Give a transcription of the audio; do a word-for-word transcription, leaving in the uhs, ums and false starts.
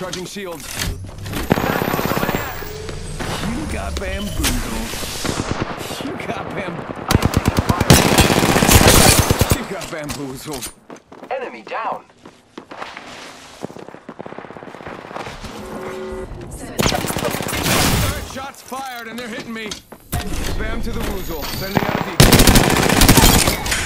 Charging shields. You got bamboozled. You got bam... You got bamboozled. Enemy down. Alright, shots fired and they're hitting me. Bam to the woozle. Sending out a decoy.